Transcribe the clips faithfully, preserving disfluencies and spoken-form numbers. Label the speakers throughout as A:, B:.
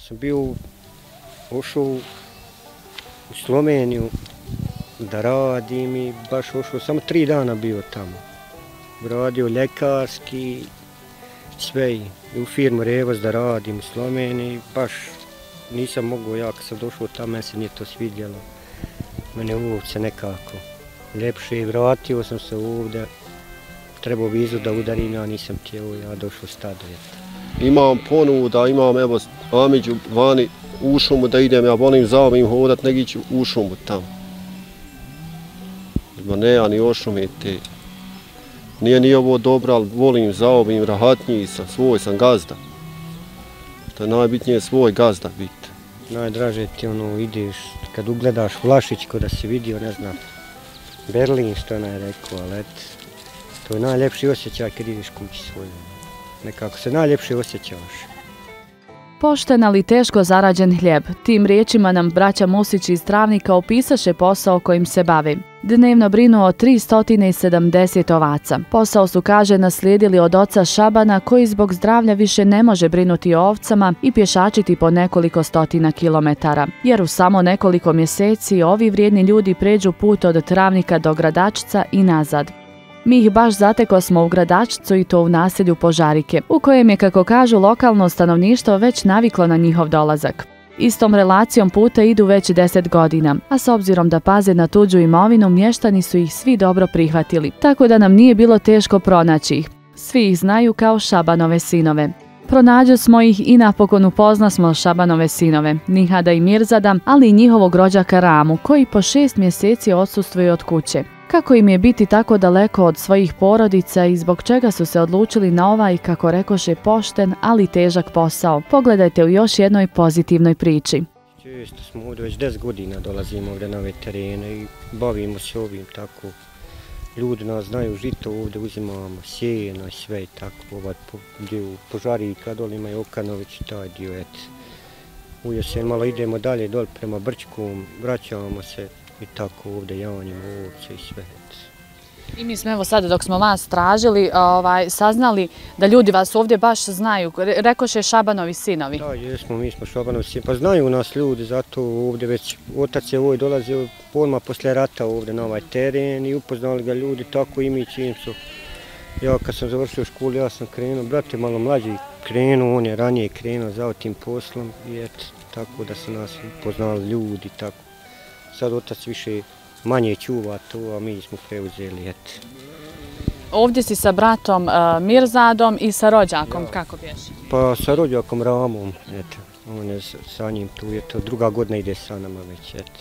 A: sam bio ušao u Sloveniju da radim i baš ušao, samo tri dana bio tamo. Radio ljekarski, sve i u firmu Revoz da radim u Sloveniji, baš nisam mogao, ja kad sam došao tamo, meni se nije to svidjelo. Mene uopće nekako ljepše i vratio sam se ovdje, trebao vizu da udarim, ja nisam htio, ja došao stado.
B: Imam ponuda, imam evo Amidžu vani u šumu da idem, ja volim za ovim hodat, nek ići u šumu tamo. Ma ne, ja ni ošumiti. Nije ni ovo dobro, ali volim za ovim, rahatniji sam, svoj sam gazda. To je najbitnije svoj gazda biti.
A: Najdraže ti ono ideš, kad ugledaš Vlašić, da si vidio, ne znam, Berlin što je rekao, ali et, to je najljepši osjećaj kad ideš kući svoju. Nekako se najljepše osjećaš.
C: Pošten, ali teško zarađen hljeb. Tim riječima nam braća Musić iz Travnika opisaše posao kojim se bavi. Dnevno brinu o tri stotine sedamdeset ovaca. Posao su, kaže, naslijedili od oca Šabana, koji zbog zdravlja više ne može brinuti o ovcama i pješačiti po nekoliko stotina kilometara. Jer u samo nekoliko mjeseci ovi vrijedni ljudi pređu put od Travnika do Gradačca i nazad. Mi ih baš zateko smo u Gradačcu i to u naselju Požarike, u kojem je, kako kažu, lokalno stanovništvo već naviklo na njihov dolazak. Istom relacijom puta idu već deset godina, a s obzirom da paze na tuđu imovinu, mještani su ih svi dobro prihvatili, tako da nam nije bilo teško pronaći ih. Svi ih znaju kao Šabanove sinove. Pronađo smo ih i napokon upozna smo Šabanove sinove, Nihada i Mirzada, ali i njihovog rođaka Ramu, koji po šest mjeseci odsustvuje od kuće. Kako im je biti tako daleko od svojih porodica i zbog čega su se odlučili na ovaj, kako rekoše, pošten, ali težak posao? Pogledajte u još jednoj pozitivnoj priči.
A: Često smo ovdje, već deset godina dolazimo ovdje na ove terene i bavimo se ovim tako. Ljudi nas znaju, žito ovdje uzimamo, sjeno i sve i tako. Ovaj dio Požarika, dole ima i Okanović, taj dio, et. U jesen malo idemo dalje, dole prema Brčkom, vraćamo se. I tako ovdje janjimo ovce i sve.
C: I mi smo evo sada dok smo vas tražili, ovaj, saznali da ljudi vas ovdje baš znaju. Rekoše Šabanovi sinovi.
A: Da, jesmo, mi smo Šabanovi sinovi. Pa znaju nas ljudi, zato ovdje već otac je ovdje dolazio odmah poslije rata ovdje na ovaj teren i upoznali ga ljudi, tako i mi čim su. Ja kad sam završio školu, ja sam krenuo, brat je malo mlađi krenuo, on je ranije krenuo za tim poslom i eto, tako da su nas upoznali ljudi, tako. Sad otac više manje čuva to, a mi smo preuzeli, eto.
C: Ovdje si sa bratom uh, Mirzadom i sa rođakom, ja. Kako bješe?
A: Pa sa rođakom Ramom, eto. On je sa njim tu, eto, druga godina ide sa nama već, eto.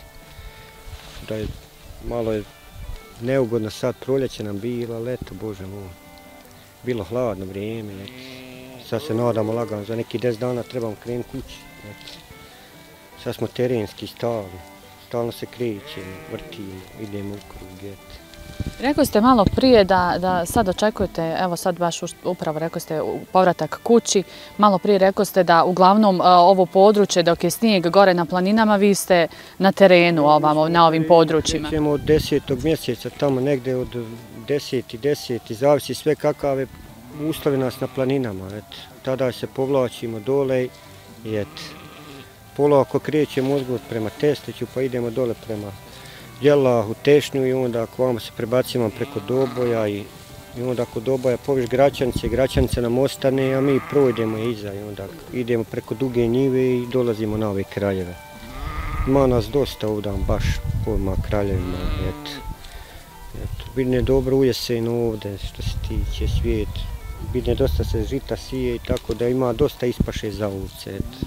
A: Da je, malo je neugodno sad, proljeće nam bilo, ali eto, Bože moj. Bilo hladno vrijeme, eto. Sad se nadamo lagano, za neki deset dana trebamo krenuti kući, eto. Sad smo terenski stali. Stalno se krećemo, vrtimo, idemo u krug.
C: Rekli ste malo prije da, da sad očekujete, evo sad baš upravo rekli ste povratak kući, malo prije rekli ste da uglavnom ovo područje dok je snijeg gore na planinama, vi ste na terenu ovamo, na ovim područjima.
A: Krećemo od desetog mjeseca, tamo negde od deseti, deseti, zavisi sve kakave uslovi nas na planinama. Et. Tada se povlačimo dole i eto. Polako krećemo uzgud prema Testiću, pa idemo dole prema Jelahu, Tešnju i onda ako vamo se prebacimo preko Doboja i, i onda ako Doboja poviš Gračanice, Gračanice nam ostane, a mi projdemo iza i onda idemo preko Duge njive i dolazimo na ove kraljeve. Ima nas dosta ovdje, baš po ovima kraljevima, eto. Eto, vidne dobro u jesenu ovdje što se tiče svijet, vidne dosta se žita sije i tako da ima dosta ispaše za ovce, eto.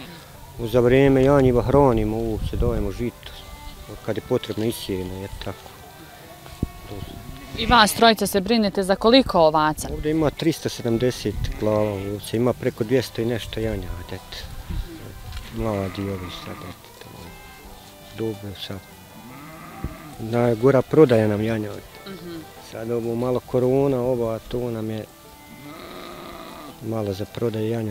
A: Za vrijeme janjiva hranimo ovce, dajemo žito, kad je potrebno isijeno, je tako.
C: I vas trojica se brinete za koliko ovaca?
A: Ovdje ima tristo sedamdeset glava ovce, ima preko dvjesto i nešto janja, eto. Mladi ovi sad, eto. Dobro sad. Najgora prodaja nam janja. Sad ovo malo korona, ova, to nam je malo za prodaju janja.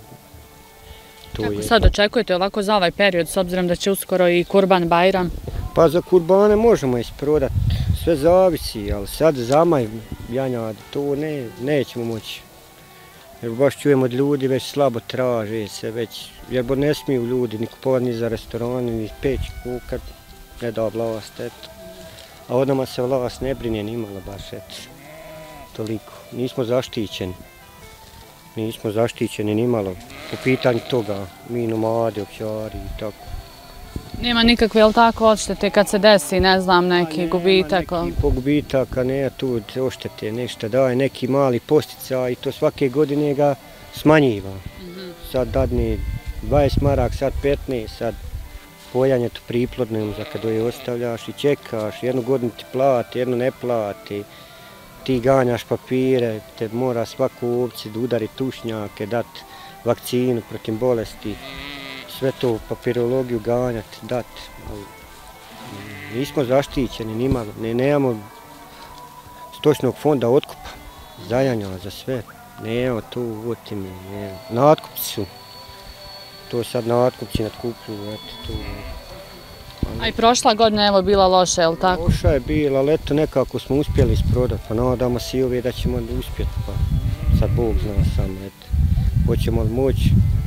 C: Kako sad očekujete ovako za ovaj period, s obzirom da će uskoro i Kurban Bajram?
A: Pa za kurbane možemo isprodati, sve zavisi, ali sad za maj janjad, to ne, nećemo moći. Jer baš čujem od ljudi, već slabo traže se, već, jer bo ne smiju ljudi ni kupovati ni za restorane, ni peći kukat, ne da vlast, eto. A od nama se vlast ne brine ni imala baš, eto, toliko. Nismo zaštićeni, nismo zaštićeni ni malo po pitanju toga, mi nomadi, ovčari i tako.
C: Nema nikakve, jel tako, odštete kad se desi, ne znam, neki gubitak?
A: Nema neki gubitaka, ne tu oštete, nešto daje, neki mali posticaj i to svake godine ga smanjiva. Sad dadne dvadeset maraka, sad petnaest, sad pojanje to priplodno za kada je ostavljaš i čekaš, jednu godinu ti plati, jednu ne plati, ti ganjaš papire, te mora svaku ovci da udari tušnjake, dati vakcinu protiv bolesti. Sve to papirologiju ganjati, dati. Nismo zaštićeni nimalo, ne, nemamo stočnog fonda otkupa, zajanja za sve. Nemamo tu otimi, natkupci su. To sad natkupci natkupljuju, eto tu.
C: A i prošla godina evo bila loša, jel tako?
A: Loša je bila, ali eto nekako smo uspjeli isprodati, pa nadamo se i ove da ćemo uspjeti, pa sad Bog zna sam, eto. Hoćemo li moći?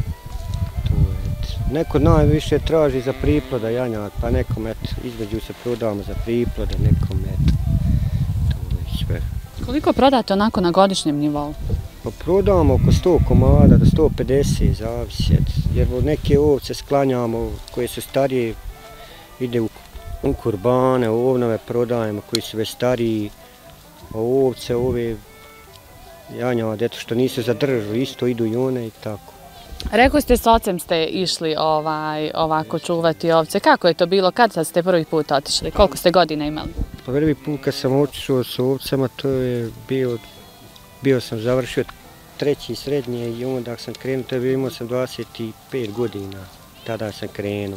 A: Neko najviše traži za priploda janjad, pa nekom eto, između se prodamo za priplode, nekom eto, to je sve.
C: Koliko prodate onako na godišnjem nivou?
A: Pa prodamo oko sto komada do sto pedeset, zavisi, jer neke ovce sklanjamo koje su starije, ide u, u kurbane, ovnove prodajemo koji su već stariji, a ovce ove janjad, eto što nisu za držu, isto idu i one i tako.
C: Rekli ste s ocem ste išli ovaj, ovako čuvati ovce. Kako je to bilo? Kad ste prvi put otišli? Koliko ste godina imali?
A: Prvi put kad sam otišao s ovcama, to je bio, bio sam završio treći srednje i onda sam krenuo, to je bio, imao sam dvadeset pet godina, tada sam krenuo.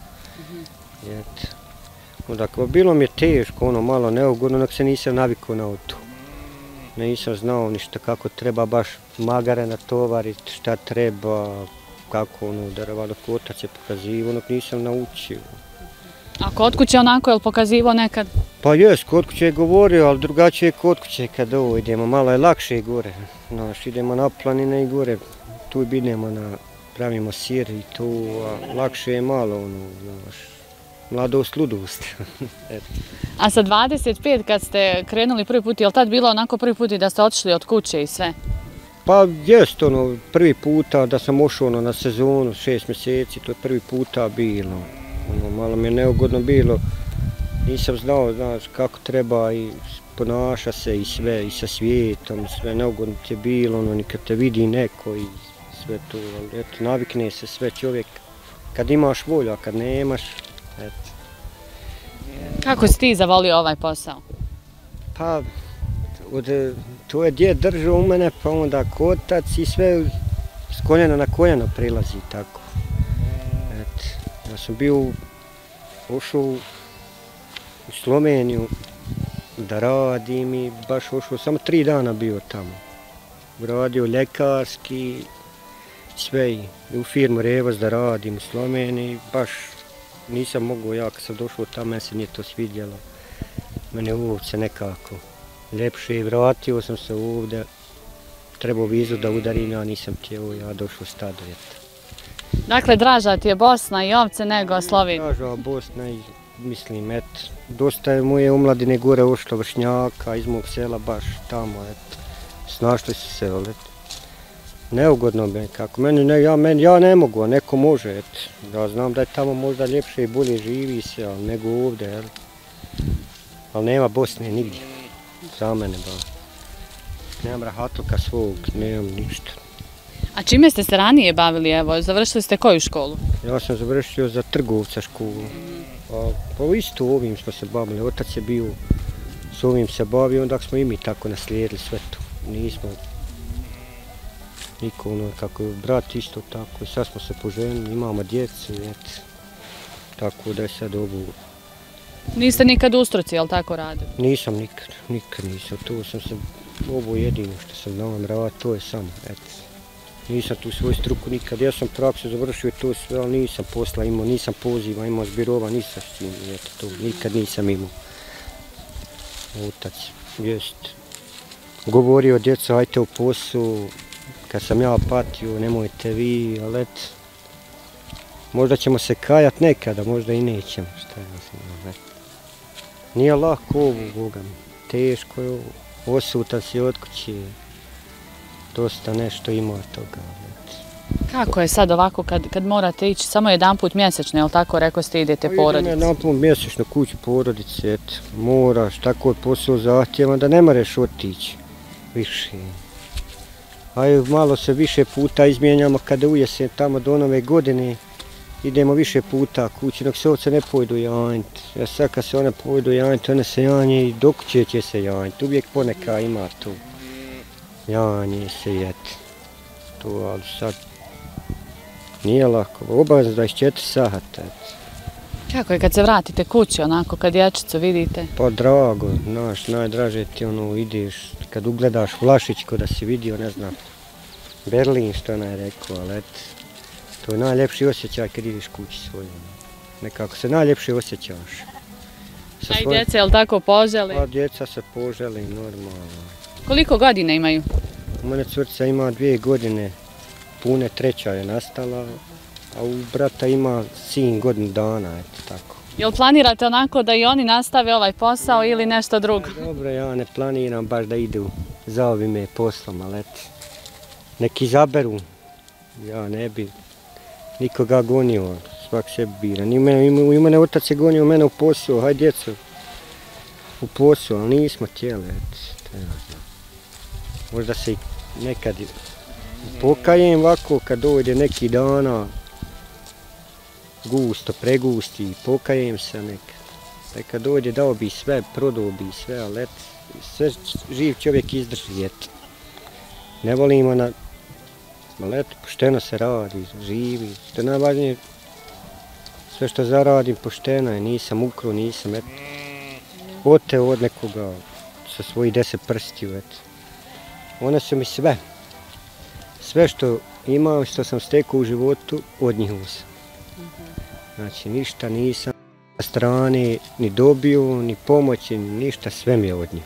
A: Et. Onda, bilo mi je teško, ono malo neugodno, nek se nisam navikao na to. Nisam znao ništa kako treba baš magare natovariti, šta treba, kako ono, da dok otac je pokazivao, onog nisam naučio.
C: A kod kuće onako je li pokazivao nekad?
A: Pa jes, kod kuće je govorio, ali drugačije je kod kuće kad ovo idemo, malo je lakše gore. Znaš, idemo na planine i gore, tu idemo na, pravimo sir i to, a lakše je malo, ono, znaš, mladost, ludost.
C: A sa dvadeset pet kad ste krenuli prvi put, je li tad bilo onako prvi put i da ste otišli od kuće i sve?
A: Pa jest ono, prvi puta da sam ošao ono, na sezonu, šest mjeseci, to je prvi puta bilo. Ono, malo mi je neugodno bilo, nisam znao, znaš, kako treba i ponaša se i sve, i sa svijetom, sve neugodno ti je bilo, ono, nikad te vidi neko i sve to, ali eto, navikne se sve čovjek, kad imaš volju, a kad nemaš, eto.
C: Kako si ti zavolio ovaj posao?
A: Pa, od, to je djed držao u mene, pa onda kotac i sve s koljena na koljeno prilazi, tako. Et, ja sam bio, ošao u Sloveniju da radim i baš ošao, samo tri dana bio tamo. Radio ljekarski, sve i u firmu Revoz da radim u Sloveniji, baš nisam mogao, ja kad sam došao tamo, meni se nije to svidjelo. Mene ovce nekako ljepše i vratio sam se ovdje. Trebao vizu da udarim, ja nisam htio, ja došao stado.
C: Dakle, draža ti je Bosna i ovce nego Slovenija?
A: Draža Bosna i mislim, et, dosta je moje omladine gore ošlo vršnjaka iz mog sela baš tamo, et, snašli su se, ali neugodno me kako, meni ne, ja, meni, ja ne mogu, a neko može, et, ja znam da je tamo možda ljepše i bolje živi se, ali nego ovdje, jel? Ali nema Bosne nigdje, za mene ba. Nemam rahatluka svog, nemam ništa.
C: A čime ste se ranije bavili, evo, završili ste koju školu?
A: Ja sam završio za trgovca školu. Pa, pa isto ovim smo se bavili, otac je bio, s ovim se bavio, onda smo i mi tako naslijedili sve to. Nismo, niko ono, kako je brat isto tako, i sad smo se poženili, imamo djecu, et, tako da je sad ovo.
C: Niste nikad u struci, jel tako radili?
A: Nisam nikad, nikad nisam, to sam se, ovo jedino što sam znao raditi, to je samo, et. Nisam tu svoju struku nikad, ja sam praksu završio to sve, ali nisam posla imao, nisam poziva, imao zbirova, nisam s tim, eto to, nikad nisam imao. Otac, jest, govorio djeca, ajte u posao, kad sam ja patio, nemojte vi, ali et, možda ćemo se kajat nekada, možda i nećemo, šta ja znam, et. Nije lako ovo, Boga mi, teško je ovo, osutan si od kuće, dosta nešto ima toga. Et.
C: Kako je sad ovako kad, kad morate ići samo jedan put mjesečno, jel tako rekao ste idete
A: Pa
C: porodici?
A: idem jedan put mjesečno kuću porodice, et, moraš, tako je posao zahtjevan da ne moraš otići više. A malo se više puta izmijenjamo kada ujesen tamo do nove godine, idemo više puta kući, dok se ovce ne pojdu janjiti. Ja sad kad se one pojdu janjiti, one se janje i do kuće će se janjiti. Uvijek poneka ima tu janje se jeti. To, ali sad nije lako, obavezno dvadeset četiri sata.
C: Kako je kad se vratite kući, onako kad dječicu vidite?
A: Pa drago, znaš, najdraže ti ono ideš, kad ugledaš Vlašićko da si vidio, ne znam, Berlin što ona je rekao, ali et, to je najljepši osjećaj kad ideš kući svoju. Nekako se najljepše osjećaš.
C: A i djeca, jel tako poželi?
A: Pa djeca se poželi, normalno.
C: Koliko godina imaju?
A: U mene curca ima dvije godine, pune treća je nastala, a u brata ima sin godinu dana, eto tako.
C: Jel planirate onako da i oni nastave ovaj posao ili nešto drugo?
A: Dobro, ja ne planiram baš da idu za ovime poslom, ali eto, neki izaberu, ja ne bi nikoga gonio, svak sebi bira. I mene otac je gonio mene u posao, hajde djeco, u posao, ali nismo htjeli, eto, možda se i nekad pokajem ovako kad dojde neki dana, gusto, pregusti, pokajem se nekad. Kad dođe dao bi sve, prodao bi sve, ali et, sve živ čovjek izdrži, et. Ne volimo na, ali et, pošteno se radi, živi. To je najvažnije, sve što zaradim pošteno je, nisam ukro, nisam, et, oteo od nekoga sa svojih deset prstiju, et. One su mi sve, sve što imam, što sam stekao u životu, od njih sam. Znači, ništa nisam na strane ni dobio, ni pomoći, ni ništa, sve mi je od njih.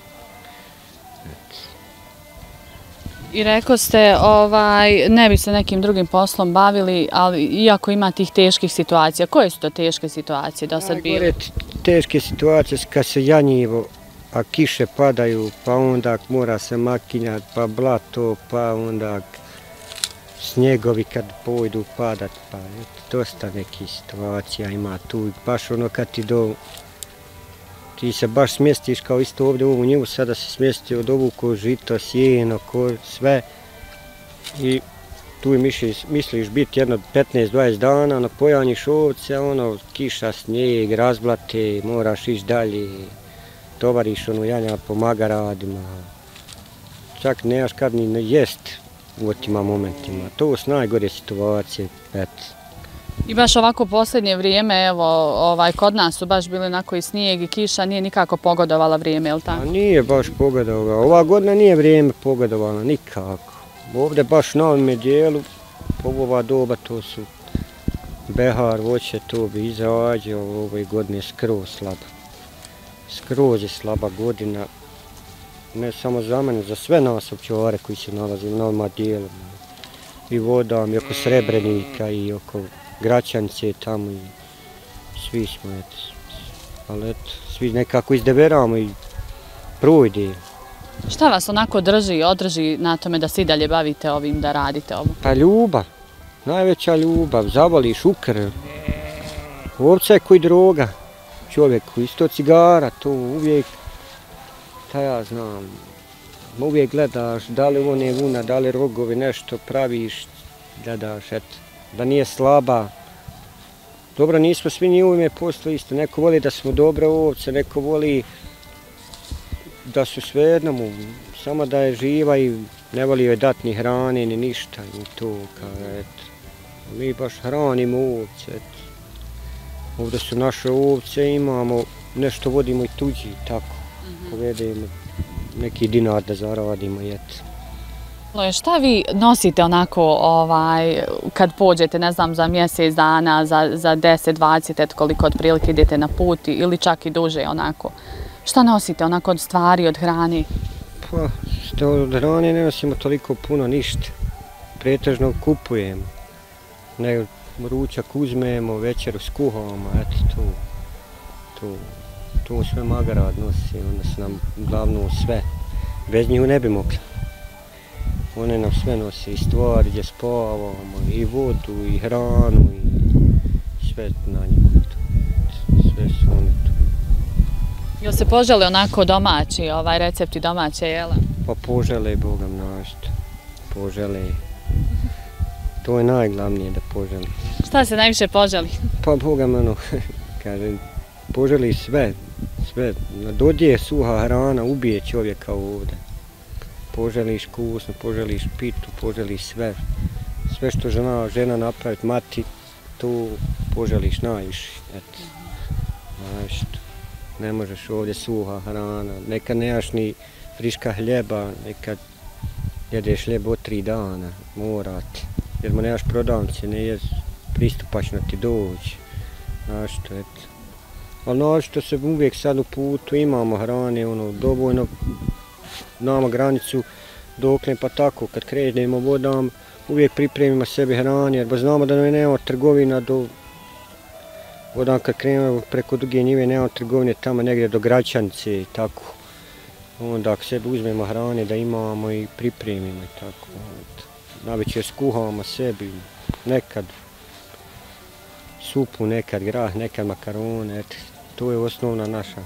C: I rekao ste, ovaj, ne bi se nekim drugim poslom bavili, ali iako ima tih teških situacija, koje su to teške situacije do sad bile?
A: Najgore teške situacije kad se janjivo, a kiše padaju, pa onda mora se makinjati, pa blato, pa onda snjegovi kad pojdu padat, pa eto, dosta nekih situacija ima tu, baš ono kad ti do, ti se baš smjestiš kao isto ovdje u ovu njivu, sada se smjestio od ovu ko žito, sjeno, ko sve i tu misliš, misliš biti jedno petnaest dvadeset dana, no pojanjiš ovce, ono, kiša, snijeg, razblate, moraš ići dalje, tovariš ono janja po magaradima, čak nemaš kad ni jest u otima momentima. To su najgore situacije, eto.
C: I baš ovako posljednje vrijeme, evo, ovaj, kod nas su baš bili onako i snijeg i kiša, nije nikako pogodovala vrijeme, jel tako?
A: A nije baš pogodovala. Ova godina nije vrijeme pogodovala, nikako. Ovdje baš na ovome dijelu, po ova doba, to su behar, voće, to bi izađeo, ove godine skroz slaba. Skroz je slaba godina. Ne samo za mene, za sve nas ovčevare koji se nalazili na ovima dijelima. I vodam, i oko Srebrenika, i oko Gračanice tamo, i svi smo, eto. Ali eto, svi nekako izdeveramo i projde.
C: Šta vas onako drži i održi na tome da se i dalje bavite ovim, da radite ovo?
A: Pa ljubav, najveća ljubav, zavoliš ukrv. Ovca je koji droga čovjeku, isto cigara, to uvijek, ta ja znam, uvijek gledaš da li one vuna, da li rogovi, nešto praviš, gledaš, eto, da nije slaba. Dobro, nismo svi ni uvijek posle isto, neko voli da smo dobre ovce, neko voli da su svejedno mu, samo da je živa i ne voli joj dati ni hrane, ni ništa, ni to, kao, eto. Mi baš hranimo ovce, eto. Ovdje su naše ovce, imamo, nešto vodimo i tuđi, tako, povedemo neki dinar da zaradimo, eto.
C: Šta vi nosite onako, ovaj, kad pođete, ne znam, za mjesec dana, za, za deset dvadeset, eto koliko otprilike idete na put ili čak i duže onako? Šta nosite onako od stvari, od hrane?
A: Pa, od hrane ne nosimo toliko puno ništa. pretežno kupujemo. Ne, ručak uzmemo, večeru skuhamo, eto to. To, to sve Magarad nosi, one su nam uglavnom sve. Bez njih ne bi mogli. One nam sve nosi, i stvari gdje spavamo, i vodu, i hranu, i sve na njima. Sve su oni tu.
C: Jel se požele onako domaći, ovaj recepti domaće jela?
A: Pa požele Bogam našto. Požele. To je najglavnije da poželi.
C: Šta se najviše poželi?
A: Pa Bogam ono, kažem, poželi sve. Sve. Na dodje suha hrana ubije čovjeka ovdje. Poželiš kusno, poželiš pitu, poželiš sve. Sve što žena, žena napraviti, mati, to poželiš najviše. Eto. Znaš, ne možeš ovdje suha hrana, nekad nemaš ni friška hljeba, nekad jedeš hljeb od tri dana, morati. Jer mu nemaš prodavnice, ne je pristupačno ti doći. Znaš to, eto. Ali našto se uvijek sad u putu imamo hrane, ono, dovoljno, znamo granicu dokle, pa tako, kad krenemo vodam, uvijek pripremimo sebi hrane, jer znamo da nemamo trgovina do, vodam kad krenemo preko Duge njive, nemamo trgovine tamo negdje do Gračanice i tako. Onda ako sebi uzmemo hrane da imamo i pripremimo i tako. Navečer skuhamo sebi, nekad supu, nekad grah, nekad makarone, eto, to je osnovna naša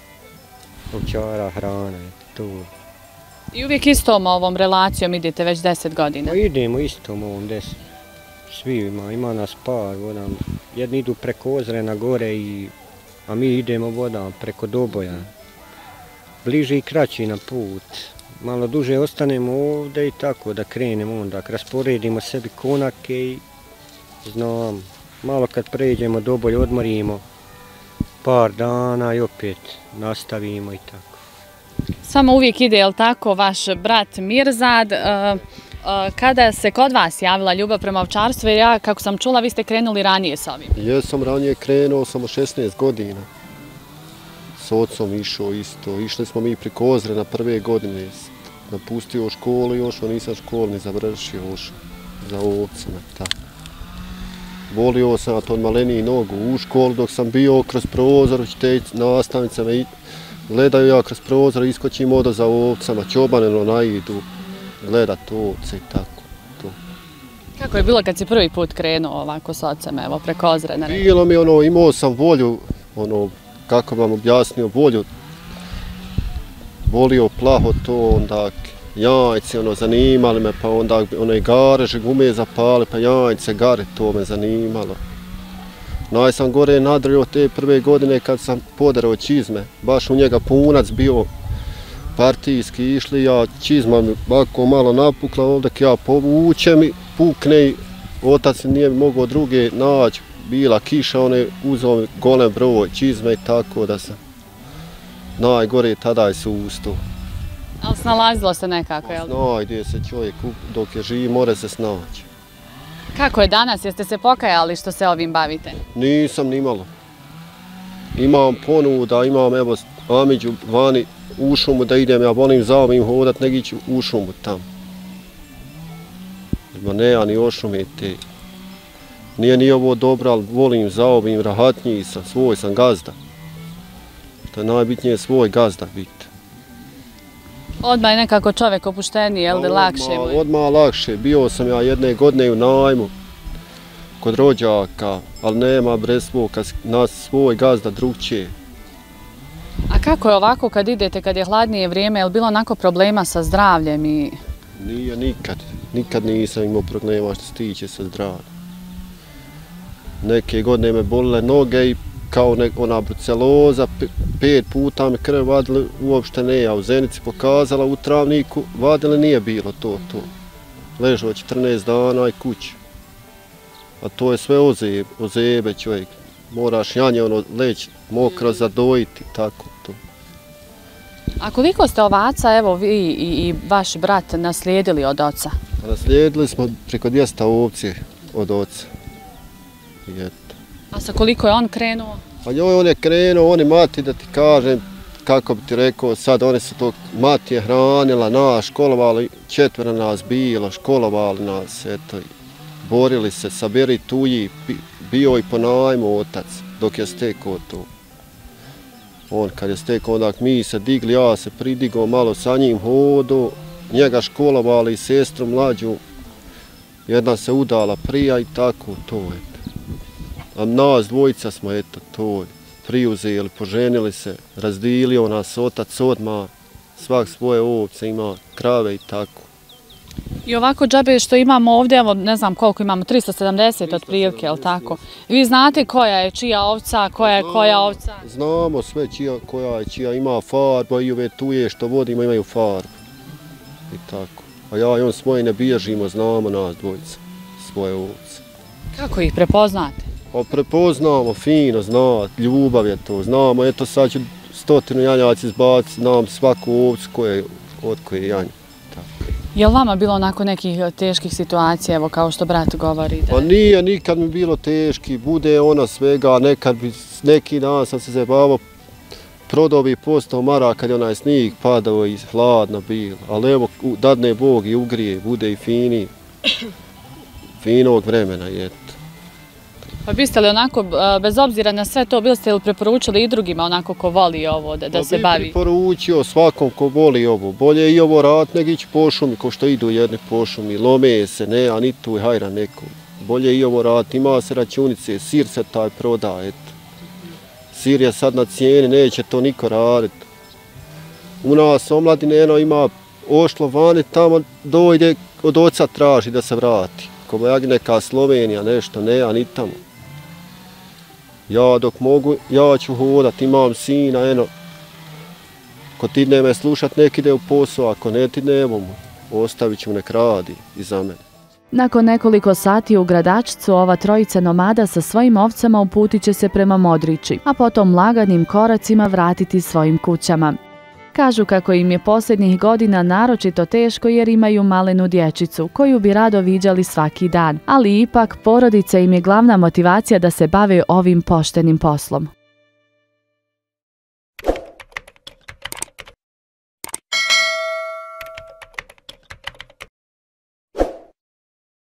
A: ovčara hrana, eto, to.
C: I uvijek istom ovom relacijom idete već deset godina?
A: Pa idemo istom ovom deset, svi ima, ima nas par, vodam, jedni idu preko Ozrena gore, i, a mi idemo vodam preko Doboja, bliži i kraći na put. Malo duže ostanemo ovdje i tako da krenemo onda, rasporedimo sebi konake i znam, malo kad pređemo Doboj odmorimo par dana i opet nastavimo i tako.
C: Samo uvijek ide, jel tako, vaš brat Mirzad, kada se kod vas javila ljubav prema ovčarstvu, jer ja, kako sam čula, vi ste krenuli ranije s ovim?
B: Jesam ranije krenuo, samo šesnaest godina. S ocom išao isto, išli smo mi preko Ozrena prve godine, napustio školu i još nisam školu ni završio još za ovcima, tako. Volio sam od maleniji nogu u školu dok sam bio kroz prozor, učiteljica, nastavnica me gledaju ja kroz prozor, iskočim odo za ovcama, čobaneno naidu, gledat ovce i tako. To.
C: Kako je bilo kad si prvi put krenuo ovako s ocem, evo, preko Ozrena?
B: Bilo mi ono, imao sam volju, ono, kako vam objasnio, volju, volio plaho to, onda jajce, ono, zanimali me, pa onda one gareže, gume zapale, pa jajce, gare, to me zanimalo. Naj sam gore nadrio te prve godine kad sam poderao čizme, baš u njega punac bio partijski, išli ja, čizma mi ovako malo napukla, ovdje ja povučem i pukne i otac nije mogao druge naći, bila kiša, one uzao golem broj čizme i tako da sam najgore tada je susto.
C: Ali snalazilo se nekako, jel?
B: Znaj gdje se čovjek dok je živ more se snaći.
C: Kako je danas? Jeste se pokajali što se ovim bavite?
B: Nisam ni malo. Imam ponuda, imam evo Amidžu vani u šumu da idem, ja volim za ovim hodat, nek ići u šumu tam. Ma ne, ja ni ošumiti. Nije ni ovo dobro, ali volim za ovim, rahatniji sam, svoj sam gazda. To je najbitnije svoj gazda biti.
C: Odmah je nekako čovjek opušteniji, jel da lakše?
B: Odmah, odmah lakše. Bio sam ja jedne godine u najmu kod rođaka, ali nema bre svog, kad nas svoj gazda drugčije.
C: A kako je ovako kad idete, kad je hladnije vrijeme, je li bilo onako problema sa zdravljem? I...
B: Nije nikad, nikad nisam imao problema što se tiče sa zdravljem. Neke godine me bolile noge i kao ne, ona bruceloza, pet puta me krv vadili, uopšte ne, a u Zenici pokazala u travniku, vadili nije bilo to, to. Ležao četrnaest dana i kući. A to je sve ozebe, ozebe čovjek. Moraš janje ono leći, mokro zadojiti, tako to.
C: A koliko ste ovaca, evo vi i, i vaš brat, naslijedili od oca?
B: Naslijedili smo preko dvjesto ovce od oca. I eto.
C: A sa koliko je on krenuo?
B: Pa joj, on je krenuo, on je mati, da ti kažem, kako bi ti rekao, sad oni su to, mati je hranila nas, školovali, četvero nas bilo, školovali nas, eto, borili se, saberi tuji, bio i po najmu otac, dok je stekao to. On kad je stekao, onda mi se digli, ja se pridigao, malo sa njim hodu, njega školovali i sestru mlađu, jedna se udala prija i tako to, eto. A nas dvojica smo, eto, to priuzeli, poženili se, razdilio nas otac odmah, svak svoje ovce ima, krave i tako.
C: I ovako džabe što imamo ovdje, evo ne znam koliko imamo, tristo sedamdeset otprilike, jel tako? Vi znate koja je čija ovca, koja je koja ovca?
B: Znamo sve čija, koja je čija, ima farba i ove tuje što vodimo imaju farbu. I tako. A ja i on s moje ne bježimo, znamo nas dvojica, svoje ovce.
C: Kako ih prepoznate?
B: Pa prepoznamo, fino, zna, ljubav je to, znamo, eto sad ću stotinu janjaci izbaciti, znam svaku ovcu koje, od koje je janja.
C: Je li vama bilo onako nekih teških situacija, evo kao što brat govori?
B: Pa nije, nikad mi bilo teški, bude ona svega, nekad bi, neki dan sam se zabavao, prodao bi postao mara kad je onaj snijeg padao i hladno bilo, ali evo dadne Bog i ugrije, bude i fini, finog vremena, eto.
C: Pa biste li onako, bez obzira na sve to, bili ste li preporučili i drugima onako ko voli ovo da, da se bavi?
B: Pa bi preporučio svakom ko voli ovo. Bolje i ovo rad nego ići po šumi, ko što idu jedni po šumi, lome se, ne, a ni tu hajra neko. Bolje i ovo rad, ima se računice, sir se taj proda, eto. Sir je sad na cijeni, neće to niko raditi. U nas omladine eno ima ošlo vani, tamo dojde od oca traži da se vrati. Ko je neka Slovenija, nešto, ne, a ni tamo. Ja dok mogu, ja ću hodat, imam sina, eno, ko ti ne me slušat, nek ide u posao, ako ne ti nemo mu, ostavit ću nek radi iza mene.
C: Nakon nekoliko sati u Gradačcu, ova trojica nomada sa svojim ovcama uputit će se prema Modriči, a potom laganim koracima vratiti svojim kućama. Kažu kako im je posljednjih godina naročito teško jer imaju malenu dječicu koju bi rado viđali svaki dan, ali ipak porodica im je glavna motivacija da se bave ovim poštenim poslom.